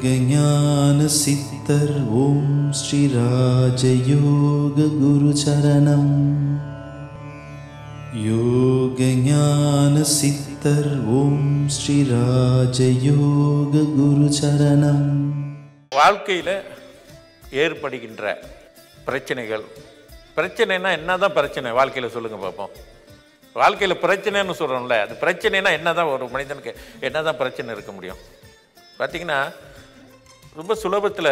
ஞான சித்தர் ஓம் ஸ்ரீ ராஜயோக குரு சரணம். யோக ஞான சித்தர் ஓம் ஸ்ரீ ராஜயோக குரு சரணம். வாழ்க்கையில் ஏற்படுகின்ற பிரச்சனைகள், பிரச்சனைனா என்னதான் பிரச்சனை வாழ்க்கையில் சொல்லுங்கள் பார்ப்போம். வாழ்க்கையில் பிரச்சனைன்னு சொல்கிறோம்ல, அது பிரச்சனைனா என்னதான், ஒரு மனிதனுக்கு என்னதான் பிரச்சனை இருக்க முடியும்? பார்த்திங்கன்னா ரொம்ப சுலபத்தில்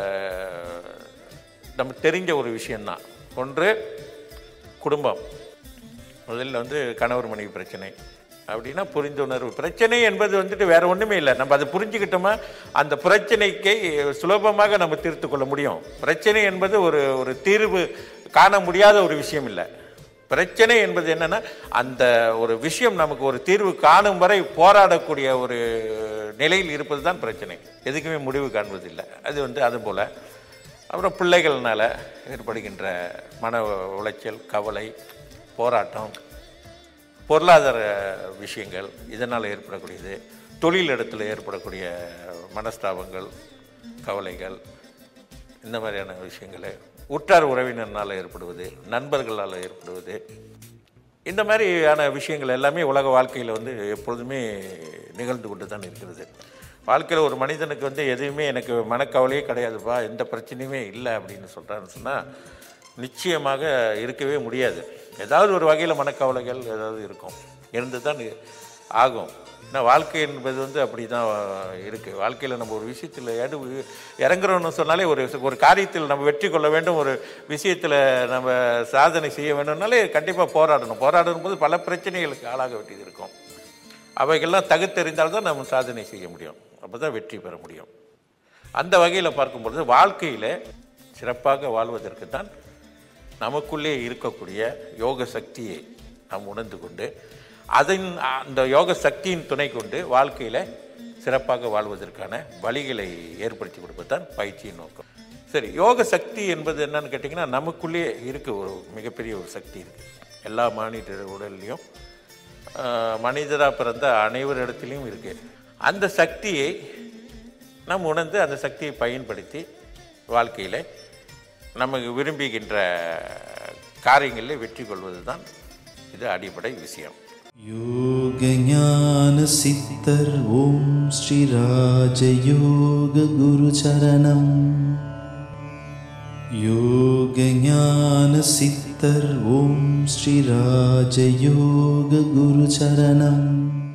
நம்ம தெரிஞ்ச ஒரு விஷயந்தான். ஒன்று குடும்பம், முதல்ல கணவர் மனைவி பிரச்சனை அப்படின்னா புரிந்துணர்வு பிரச்சனை என்பது வேற ஒன்றுமே இல்லை. நம்ம அதை புரிஞ்சுக்கிட்டோமா அந்த பிரச்சனைக்கு சுலபமாக நம்ம தீர்த்து கொள்ள முடியும். பிரச்சனை என்பது ஒரு தீர்வு காண முடியாத ஒரு விஷயம் இல்லை. பிரச்சனை என்பது என்னன்னா, அந்த ஒரு விஷயம் நமக்கு ஒரு தீர்வு காணும் வரை போராடக்கூடிய ஒரு நிலையில் இருப்பது தான் பிரச்சனை. எதுக்குமே முடிவு காண்பதில்லை. அது அதுபோல் அப்புறம் பிள்ளைகள்னால ஏற்படுகின்ற மன உளைச்சல், கவலை, போராட்டம், பொருளாதார விஷயங்கள் இதனால் ஏற்படக்கூடியது, தொழில் இடத்துல ஏற்படக்கூடிய மனஸ்தாபங்கள், கவலைகள், இந்த மாதிரியான விஷயங்கள், உற்றார் உறவினர்னால் ஏற்படுவது, நண்பர்களால் ஏற்படுவது, இந்த மாதிரியான விஷயங்கள் எல்லாமே உலக வாழ்க்கையில் எப்பொழுதுமே நிகழ்ந்து கொண்டு தான் இருக்கிறது. வாழ்க்கையில் ஒரு மனிதனுக்கு எதுவுமே எனக்கு மனக்கவலையே கிடையாதுப்பா, எந்த பிரச்சனையுமே இல்லை அப்படின்னு சொல்கிறான்னு சொன்னால் நிச்சயமாக இருக்கவே முடியாது. ஏதாவது ஒரு வகையில் மனக்கவலைகள் ஏதாவது இருக்கும், இருந்து தான் ஆகும். ஏன்னா வாழ்க்கை என்பது அப்படி தான் இருக்குது. வாழ்க்கையில் நம்ம ஒரு விஷயத்தில் இறங்குறோன்னு சொன்னாலே ஒரு காரியத்தில் நம்ம வெற்றி கொள்ள வேண்டும், ஒரு விஷயத்தில் நம்ம சாதனை செய்ய வேண்டும்னாலே கண்டிப்பாக போராடணும். போராடும் போது பல பிரச்சனைகளுக்கு ஆளாக வேண்டியது இருக்கும். அவைகள்லாம் தகுத்தறிந்தால்தான் நம்ம சாதனை செய்ய முடியும், அப்போ தான் வெற்றி பெற முடியும். அந்த வகையில் பார்க்கும்பொழுது வாழ்க்கையில் சிறப்பாக வாழ்வதற்கு தான் நமக்குள்ளே இருக்கக்கூடிய யோக சக்தியை நாம் உணர்ந்து கொண்டு அந்த யோக சக்தியின் துணை கொண்டு வாழ்க்கையில் சிறப்பாக வாழ்வதற்கான வழிகளை ஏற்படுத்தி கொடுப்பது தான் பயிற்சியின் நோக்கம். சரி, யோக சக்தி என்பது என்னன்னு கேட்டிங்கன்னா, நமக்குள்ளே இருக்குது ஒரு மிகப்பெரிய ஒரு சக்தி இருக்குது. எல்லா மனித உடல்லையும், மனிதராக பிறந்த அனைவரிடத்துலையும் இருக்குது. அந்த சக்தியை நாம் உணர்ந்து அந்த சக்தியை பயன்படுத்தி வாழ்க்கையில் நமக்கு விரும்புகின்ற காரியங்களில் வெற்றி கொள்வது தான் இது அடிப்படை விஷயம். யோக ஞான சித்தர் ஓம் ஸ்ரீ ராஜயோக குரு சரணம். யோக ஞான சித்தர் ஓம் ஸ்ரீ ராஜயோக குரு சரணம்.